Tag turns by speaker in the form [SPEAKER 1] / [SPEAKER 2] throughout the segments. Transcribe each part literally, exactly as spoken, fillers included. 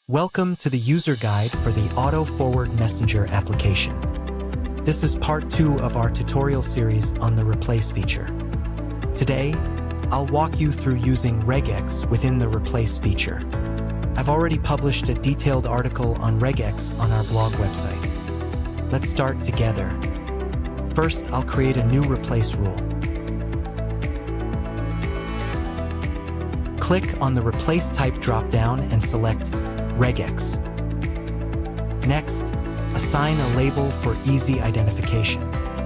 [SPEAKER 1] Welcome to the user guide for the Autoforward Messenger application. This is part two of our tutorial series on the replace feature. Today, I'll walk you through using regex within the replace feature. I've already published a detailed article on regex on our blog website. Let's start together. First, I'll create a new replace rule. Click on the Replace Type drop-down and select regex. Next, assign a label for easy identification.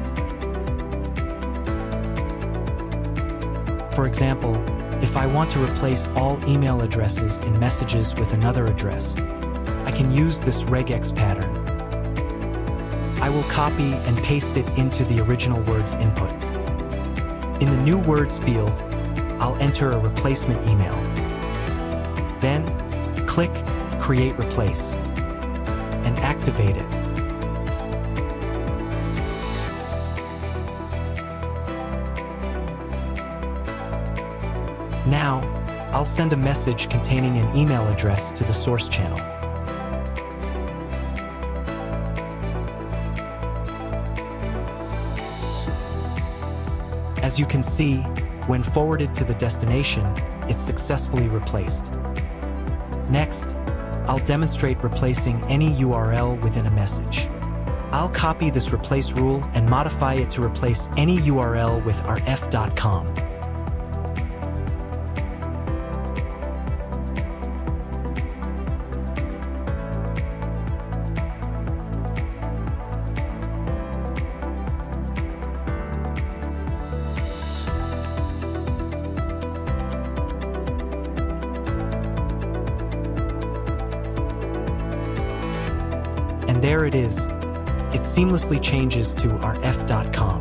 [SPEAKER 1] For example, if I want to replace all email addresses in messages with another address, I can use this regex pattern. I will copy and paste it into the original words input. In the new words field, I'll enter a replacement email. Then, click Create Replace and activate it. Now, I'll send a message containing an email address to the source channel. As you can see, when forwarded to the destination, it's successfully replaced. Next, I'll demonstrate replacing any U R L within a message. I'll copy this replace rule and modify it to replace any U R L with ref dot com. And there it is. It seamlessly changes to ref dot com.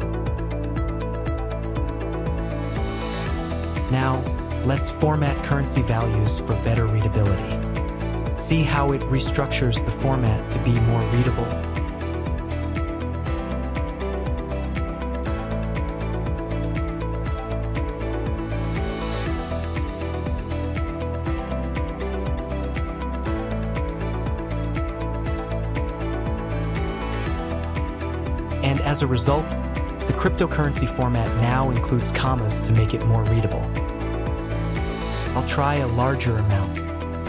[SPEAKER 1] Now, let's format currency values for better readability. See how it restructures the format to be more readable? And as a result, the cryptocurrency format now includes commas to make it more readable. I'll try a larger amount.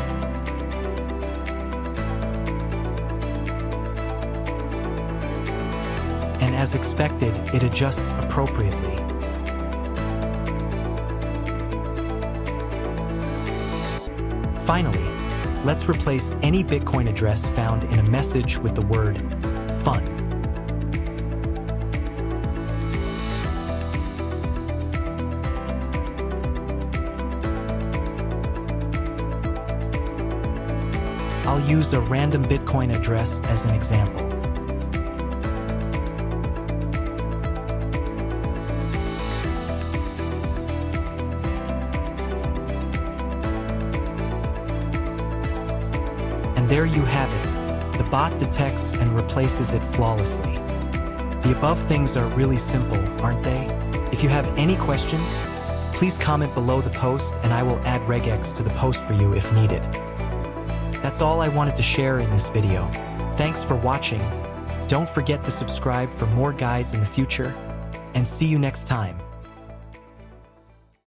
[SPEAKER 1] And as expected, it adjusts appropriately. Finally, let's replace any Bitcoin address found in a message with the word fun. I'll use a random Bitcoin address as an example. And there you have it. The bot detects and replaces it flawlessly. The above things are really simple, aren't they? If you have any questions, please comment below the post and I will add regex to the post for you if needed. That's all I wanted to share in this video. Thanks for watching. Don't forget to subscribe for more guides in the future, and see you next time.